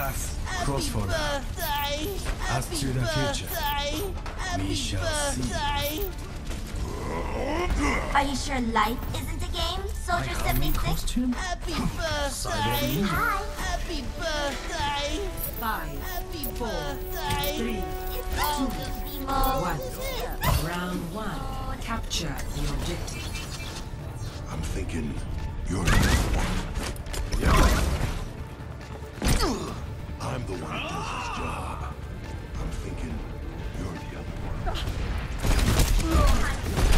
path, crossford. As to the future, we shall see. Are you sure life isn't a game, Soldier 76? Costume? Happy birthday! Hi. Happy birthday! 5, Happy 4, birthday! 3, It's all just BMO. 1. Round 1. Capture the objective. I'm thinking you're I'm the one who does his job. I'm thinking you're the other one.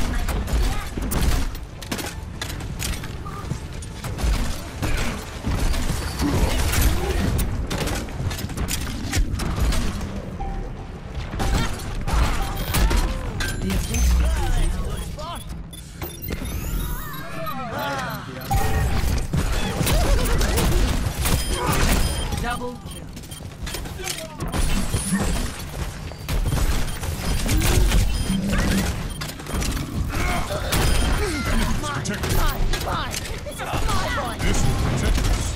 The objective is double kill. Mine! This is my boy! This will protect us.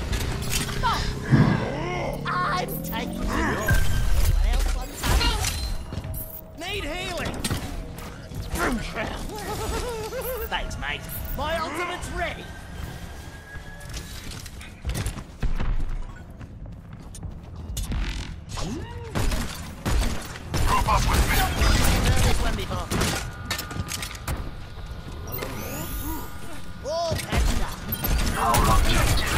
I'm taking it! Anyone else want some? Need healing! Thanks, mate. My ultimate's ready! Group up with me. Heard this one before. All patched up. Our objective.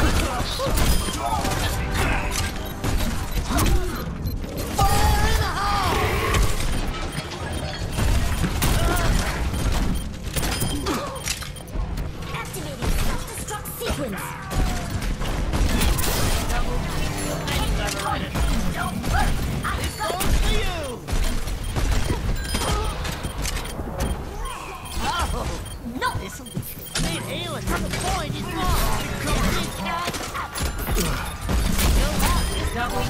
Fire in the hole! Activating self-destruct sequence. Engine overridden. Don't worry, I This got one's for you! Oh! no. This'll be good. I need healing. The point is mine. Double.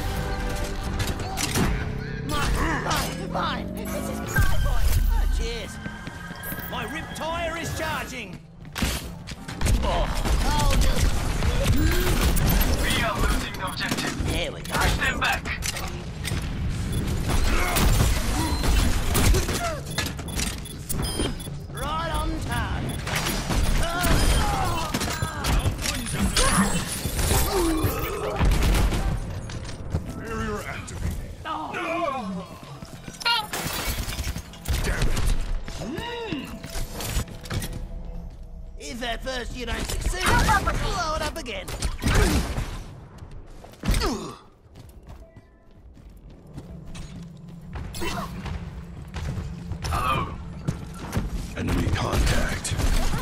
Mine! This is my boy! Oh, cheers! My rib tire is charging! Oh, We are losing the objective. there we go. Stand back. Right on target. Barrier activated. Oh. Damn it. If at first you don't succeed, blow it up again. Hello. Enemy contact.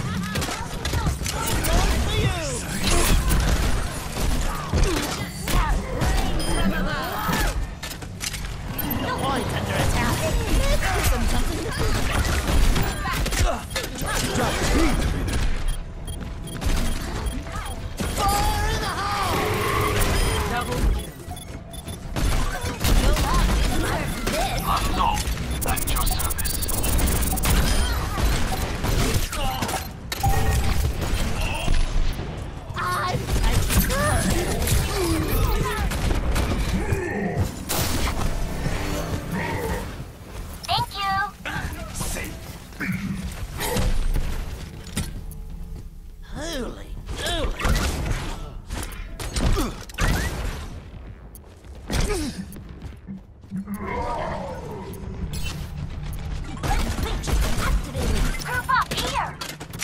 It's going for you! The point under attack. Let's give them something to think about. Fire in the hole! Double kill. Assault. At your service. I'm Thank you. holy dooly. Activating. Group up here.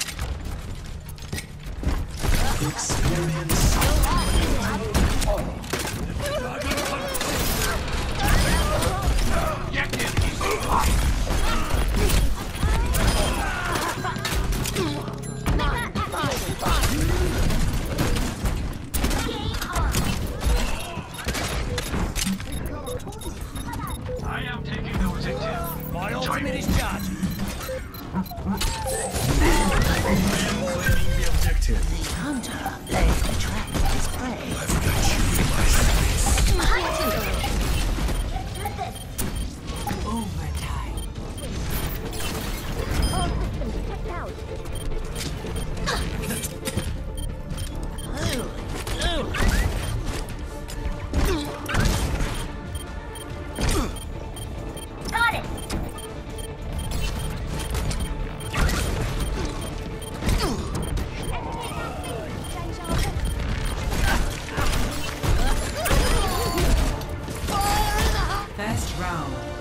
Experience. Game on. down.